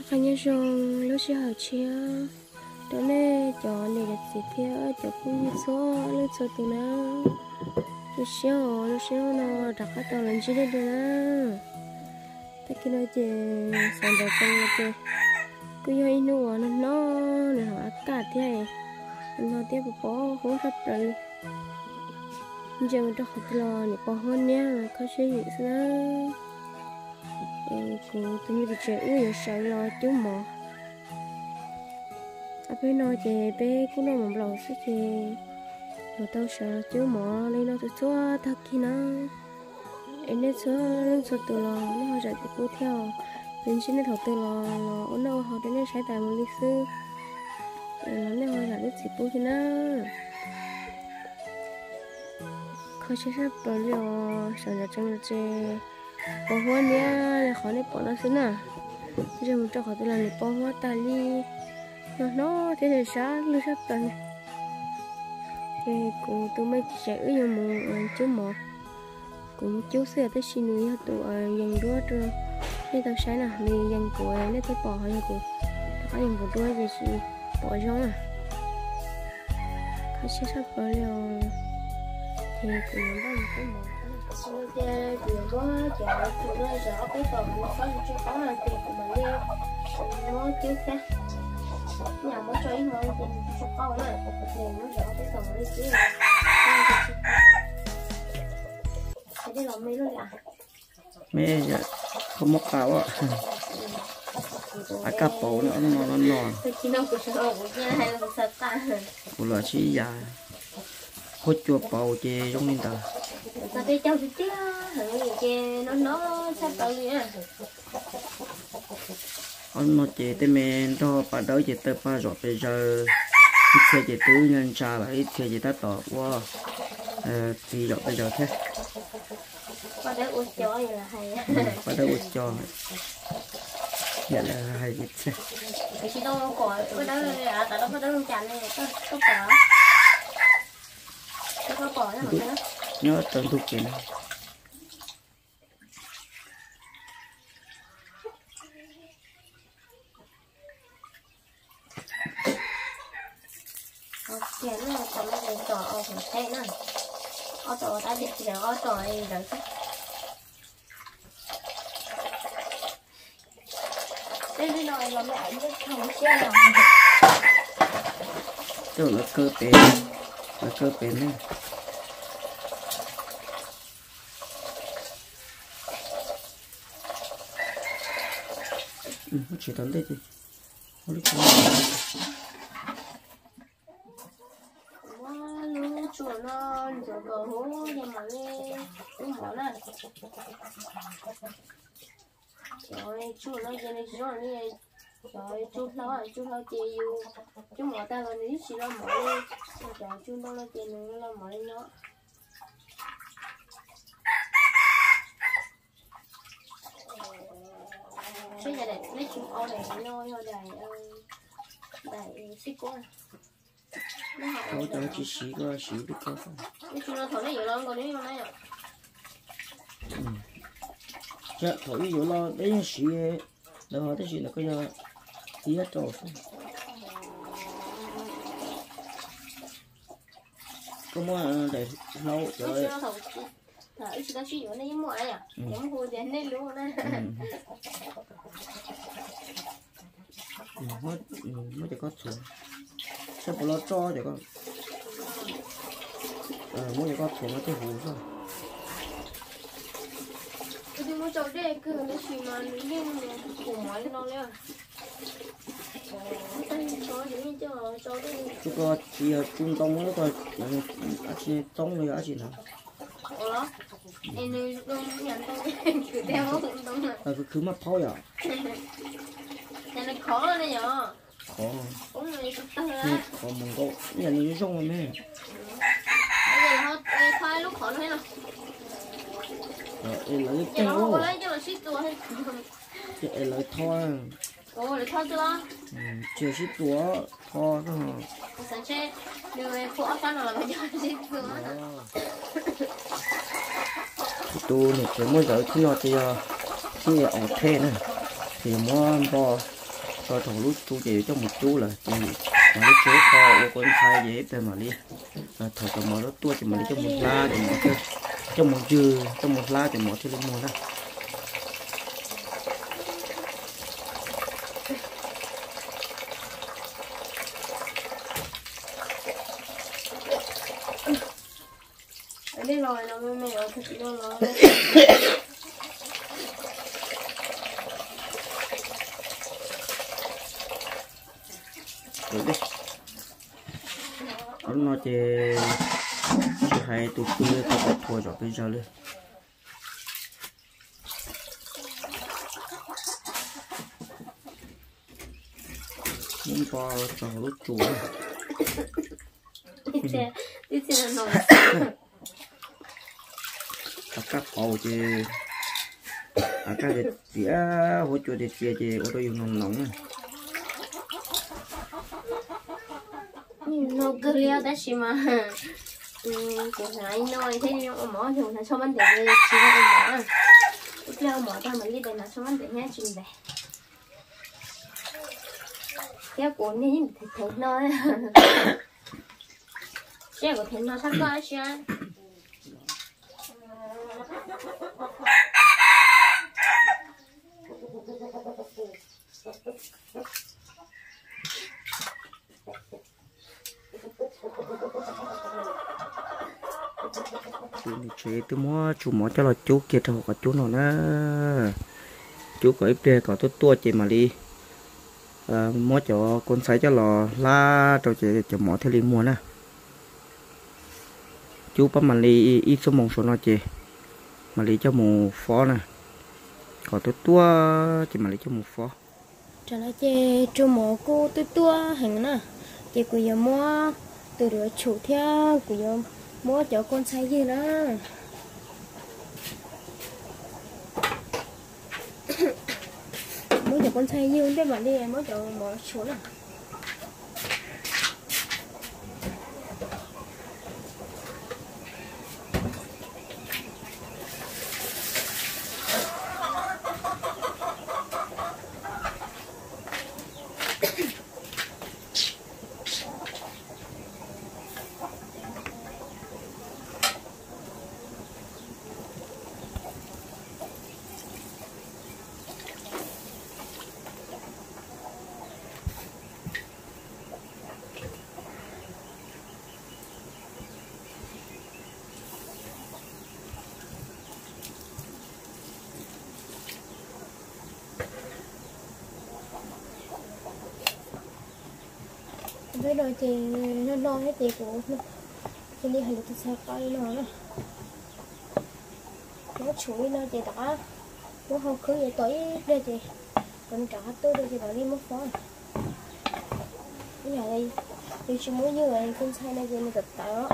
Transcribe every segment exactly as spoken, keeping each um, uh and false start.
khá nhớ xong lúc xưa học chia đó này cho này được gì thế cho cũng như số lúc số tụi nó lúc xưa lúc xưa nó đặt cái tàu lên chỉ để được á ta kia nói chị sản phẩm con chị cứ như inu nó nó này họ cả thế nó tiếp bỏ hố sắp rồi giờ mình học lo này bỏ hơn nha có suy nghĩ sao cô tôi như bị trẻ ui sợ lo chú mò à bé nói chị bé cũng nói một lần suốt thì rồi tao sợ chú mò lấy nó từ xóa thật khi nó em nên xóa lên xóa từ lo nó hơi sợ thì cô theo bên trên nó thầu từ lo lo nó họ đến sai tài một lịch sử nó nên hơi sợ lúc chỉ cô thì nó khó chế sắp rồi rồi sợ là trong là chơi bỏ hoa nhá khó để bỏ nó xuống à bây giờ mình cho họ tôi làm để bỏ hoa ta đi nó nó thế thì sao lưu sắp rồi thì cũng tôi mới sẽ ước nhau một chú một cũng chú xưa tới xin người tụi dần đua rồi nên tao sáng nào vì dần của em nó thấy bỏ hơi của có dần của đua gì chị bỏ giống à khó chế sắp rồi rồi thì cũng muốn bao nhiêu một sau khi chuyện đó chợ tụi nó rõ cái phần nó có chưa có là tiền của mình đi nó trước khác nhà mới cho ít hơn thì không có nữa thì nó rõ cái phần đi chứ cái đi làm mấy luôn à mấy không móc cao á à cặp bầu nữa nó nó nó chỉ nó cũng sợ cũng như hay là sợ ta cũng là chỉ già hốt chuột bầu chê giống như ta sao cái cháu thì tiếc hả chê nó nó sắp tới nha ông nó chê tới mình cho bà đỡ chê tới bà rồi bây giờ ít xe chê tứ nhân trà là ít xe chê ta tỏ qua thì rồi bây giờ thế bà đỡ uống cho vậy là hay bà đỡ uống cho vậy là hay ít xe chỉ đâu có bà đỡ là tại đâu bà đỡ không chán này có có bỏ có bỏ nữa hả nhớ tận thuộc kỹ năng tiền nó còn nó để trò ở phần thế nữa ở trò ta biết giờ ở trò này đỡ chứ đây đi nói là mẹ biết không xe nào chỗ là cơ bền là cơ bền này ừ, chỉ tấn đây thì không được chuột nó chuột cờ hú nhưng mà đi cũng bỏ này rồi chuột nó trên đây chuột này rồi chuột nó chuột nó chơi yêu chuột mở ta rồi nếu chỉ nó mở đi rồi chuột nó chơi nó nó mở đi nó bây giờ để lấy chuột ô này nó nó đầy đầy xích quá cháu cháu chỉ xí qua xí được cơ không? Cái chuyện nó thổi nó nhiều lắm còn nếu này à? Dạ thổi nhiều lo đấy xí đâu hỏi cái gì là cái giờ tí hết rồi có mua để lâu rồi thổi chỉ có chỉ có này mua này à? Giống hồi đến đây luôn đấy. Mất mới có số sao bỏ lót cho để con à mỗi có số nó cái hú rồi đi mua chỗ đây cứ nó chỉ mà nhưng của máy nó lên chú có chỉ ở trung tâm nó có à chỉ tông rồi à chỉ nào ủa em đi đông nhận tông cứ theo nó tông này à cứ mà phao à cái này khó này nhở khó cũng này tăng ra khó mong có nhà này giống mà mẹ bây giờ họ thay lúc khó thế nào em lấy cái nó có lấy cho là ship tua hay em lấy thôi ồ lấy thôi chưa chưa ship tua thôi thôi sáng chế điều này phụ áp là bây giờ ship tua tu này chỉ mới giờ khi nào thì khi ở thế này thì mua bò cho thằng lúc chú chị cho một chú là chị mà lúc chú kho ô con khai dễ tên mà đi thằng thằng mà nó tua thì mà đi cho một lá thì một cái cho một dư cho một lá thì một cái lên mua đó đi rồi nó mới mẹ ở thật nó nó được đi nó nói chè hay tụt tụi tao phải thua rồi bây giờ đi muốn qua tao lúc chuột đi xe đi xe nó các hồ thì à các cái tía hỗ trợ để tía thì ô tô dùng nóng nóng này nó cứ leo tới xí mà cũng phải nói thế nhưng mà mỏ thì mình sao vấn đề gì chỉ là mỏ leo mỏ ta mình đi đây là sao vấn đề nhá chuyện về cái cuốn này nhìn thấy thấy nó cái của thấy nó sắp có chứ chế tôi mua chú mua cho là chú kia thôi cả chú nào nè chú có ít đề có tôi tua chị mà đi à, mua cho con sấy cho lò la cho chị cho mỏ theo liên mua nè chú bắt mà đi ít số mông số nó chị mà đi cho một phó nè có tôi tua chị mà đi cho một phó trả lại chị chú mỏ cô tôi tua hành nè chị của giờ mua từ đó chủ theo của giờ mua cho con sấy gì nữa mua cho con sấy gì không biết bạn đi mua cho mỏ số nè với đôi thì nó đo hết thì của nó thì đi hành được xe coi nó đó nó chuối nó thì đó nó không cứ vậy tối đây thì còn trả tôi đây thì bảo đi mất phó cái nhà đây đi chỉ muốn như vậy con xe này thì mình tập đó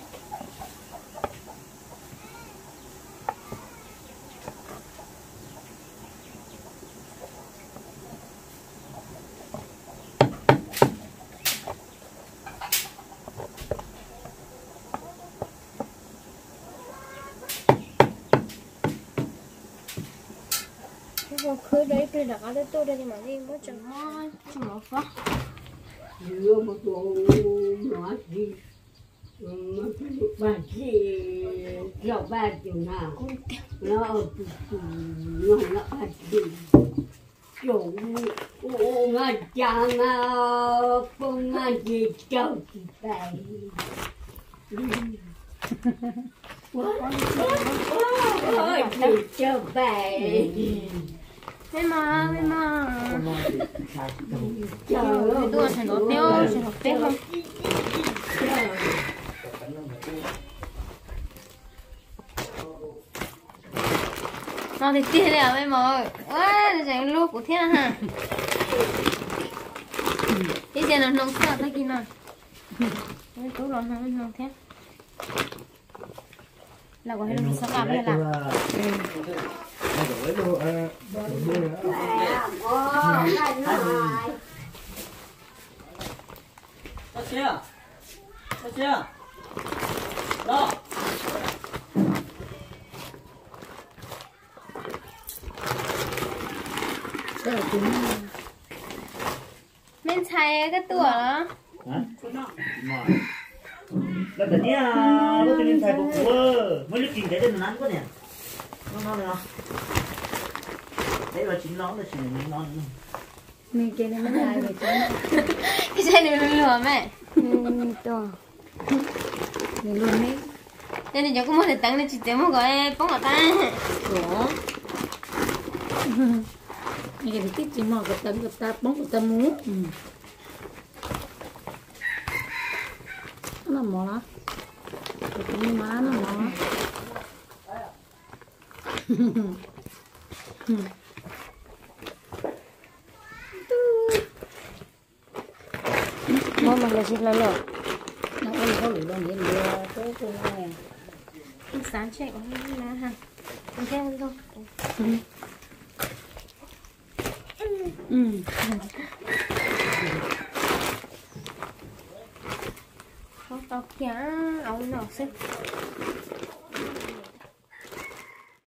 khơi đấy tôi đã đấy tôi đây mà đi mất chẳng mai chỉ một phát vừa một bộ nó gì mà bà gì kiểu bà kiểu nào nó nó nó bà gì kiểu ô ngà chàng à con ngà gì châu chị phải ôi chị châu phải thế mà thế mà trời ơi tôi thành nó tiêu thành nó tiêu không nó thì tiền là mấy mồi ơi giải lúa của thiên hả cái tiền là nông sản ta kia nào cái túi rồi nó nông thiên là có hay là sao làm hay là Sao chưa? Sao chưa? Đó. Sao cũng bên xài cái tuổi đó hảแล้วแต่เนี้ยรถจะเล่นไทยปุ๊บเวอร์ไม่รู้กินได้ได้นานก็เนี่ยน้องๆเลยเนาะได้ว่าชิ้นน้องเลยชิ้นนี้น้อง mình kia nó mới lại vậy chứ cái xe này mình lừa mẹ to mình luôn đấy đây này cháu có một thể tăng lên chỉ tiếng một gọi bóng ở ta ủa cái cái tiếp chỉ mò cái tấm cái ta bóng cái ta mú nó mò đó cái má nó mò mua mà là xịt là lửa nó ăn có lửa luôn hiện giờ cái cái này sáng chạy có lá ha ăn theo thôi ừ có tao kia áo nọ xếp